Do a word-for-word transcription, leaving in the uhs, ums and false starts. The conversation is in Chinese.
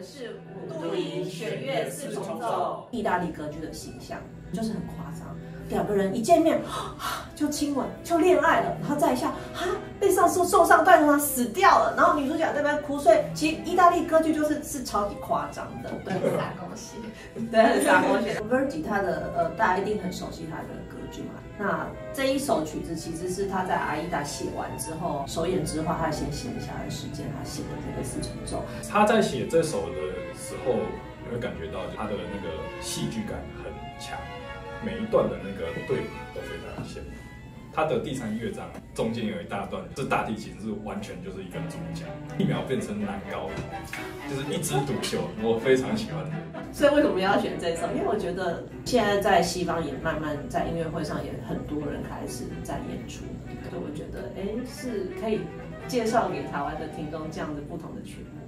们是五度音弦乐四重奏。意大利歌剧的形象就是很夸张，两个人一见面就亲吻，就恋爱了，然后再一下啊被上树受伤断了，死掉了，然后女主角在那边哭，所以其实意大利歌剧就是是超级夸张的， 对，撒狗血， 对，很撒狗血。Verdi 他的呃，大家一定很熟悉他的歌剧嘛。那这一首曲子其实是他在阿依达写完之后，首演之后，他先写下来时间，他写的这个四重奏。 他在写这首的时候，你会感觉到他的那个戏剧感很强，每一段的那个对比都非常鲜明。他的第三乐章中间有一大段，这大提琴是完全就是一个主角，一秒变成男高音，就是一枝独秀，我非常喜欢。 所以为什么要选这首？因为我觉得现在在西方也慢慢在音乐会上也很多人开始在演出，所以我觉得哎是可以介绍给台湾的听众这样的不同的曲目。